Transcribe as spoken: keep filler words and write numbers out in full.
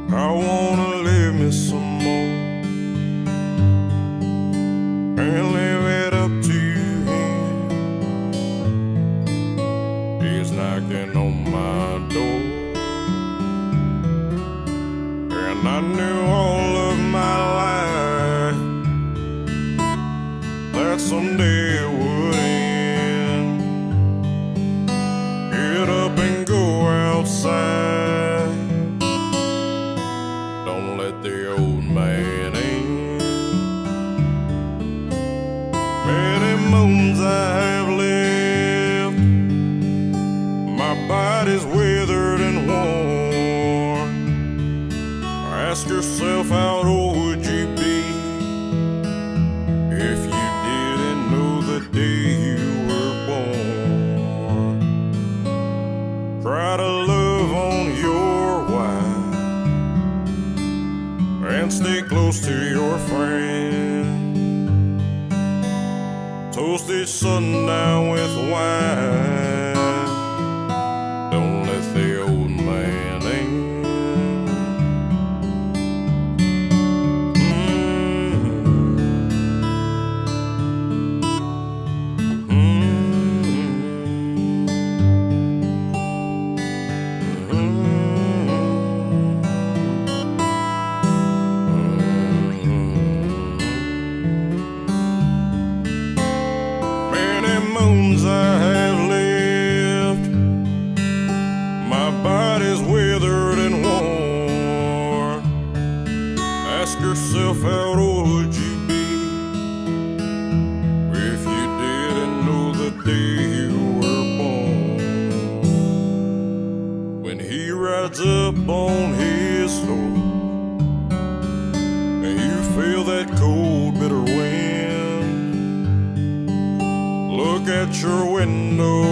I wanna live me some more and leave it up to him. He's knocking on my door, and I knew all of my life that someday it would end. Get up and go outside, don't let the old man in. Many moons I have lived, my body's withered and worn. Ask yourself, how old would you be if you didn't know the day you were born? Try to love on your wife and stay close to your friend. Toast each sundown with wine, don't let the old man in. Moons I have lived, my body's withered and worn. Ask yourself, how old would you be if you didn't know the day you were born? When he rides up on his horse and you feel that cold, bitter wind, look at your window